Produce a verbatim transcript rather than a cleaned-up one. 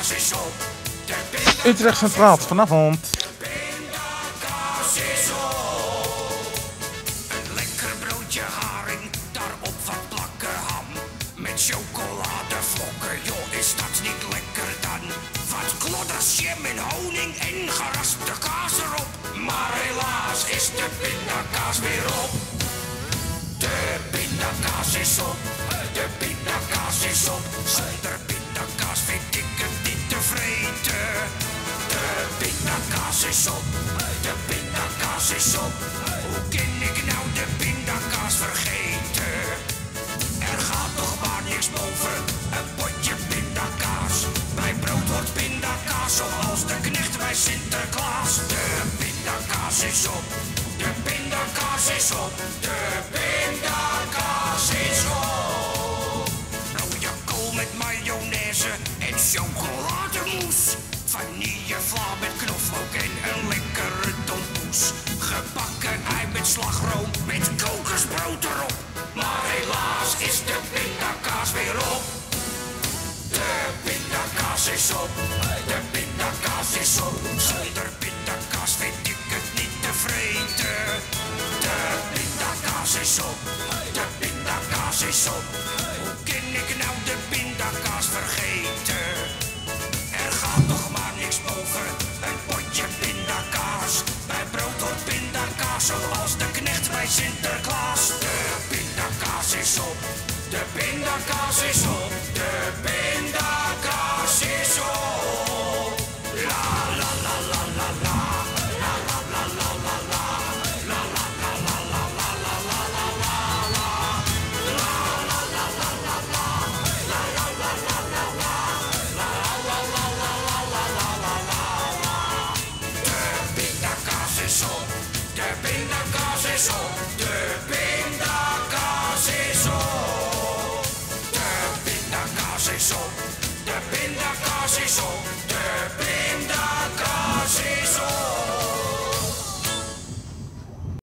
pindakaas is op. De pindakaas Utrecht Centraal vanavond. De pindakaas is op. Een lekker broodje haring, daarop wat plakken ham. Met chocoladevlokken, joh, is dat niet lekker dan? Wat klodders, jam en honing en geraspte kaas erop. Maar helaas is de pindakaas weer op. De pindakaas is op. De pindakaas is op. Zonder pindakaas vind ik het niet te vreten. De pindakaas is op. De pindakaas is op. Hoe kan ik nou de pindakaas vergeten? Er gaat toch maar niks boven een potje pindakaas. Bij brood hoort pindakaas zoals de knecht bij Sinterklaas. De pindakaas is op. De pindakaas is op. De pindakaas is op. Rode kool met mayonaise en chocolademousse. Vanillevla met knoflook en een lekkere tompoes. Gebakken ei met slagroom met kokosbrood erop. Maar helaas is de pindakaas weer op. De pindakaas is op. De pindakaas is op. Zonder pindakaas vind ik het niet te vreten. De pindakaas is op. De pindakaas is op. Hoe kan ik nou de pindakaas vergeten? Er gaat toch maar niks boven een potje pindakaas. Bij brood hoort pindakaas zoals de knecht bij Sinterklaas. De pindakaas is op. De pindakaas is op. De pindakaas is op. La la la la la la. La la la la la la. La la la la la la la la la la la. La la la la la la. La la la la la la. La la la la la la la la la. De pindakaas is op. De pindakaas is op. De pindakaas is op. De pindakaas is op. De pindakaas is op. De pindakaas.